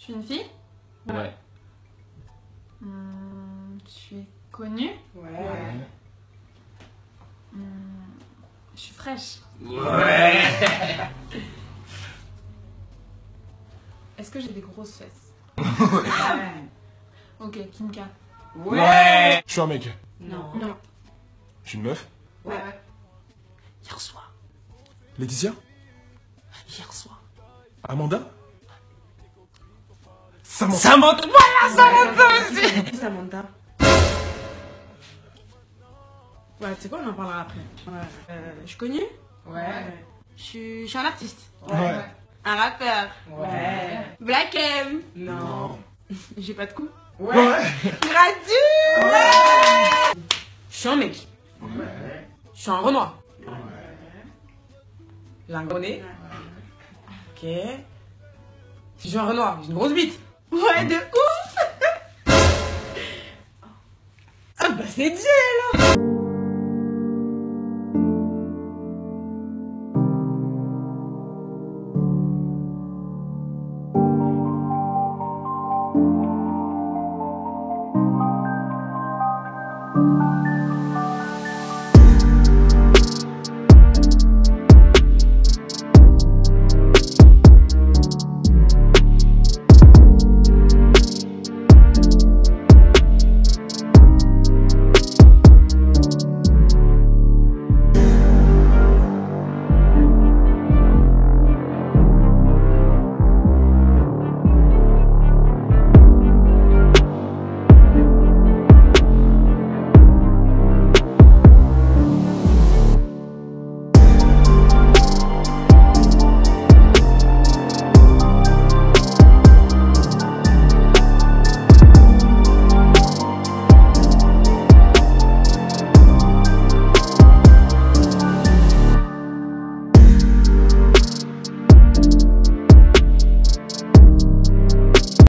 Je suis une fille? Ouais. Je suis connue? Ouais. Je suis fraîche. Ouais. Est-ce que j'ai des grosses fesses? Ouais. Ok, Kinka. Ouais. Je suis un mec. Non. Non. Je suis une meuf. Ouais. Hier soir. Laetitia. Hier soir. Amanda. Samantha. Samantha. Voilà, Samantha aussi. Samantha. Ouais, tu sais quoi, on en parlera après. Ouais. Je suis connue? Ouais. Je suis un artiste. Ouais. Un rappeur. Ouais. Black M. Non. J'ai pas de cou. Ouais. Gradu. Ouais. Je suis un mec. Ouais. Je suis un Renoir. J'ai un gros nez. Ok. Si je suis un Renoir, j'ai une grosse bite. Ouais, de ouf. Ah bah c'est Dieu là.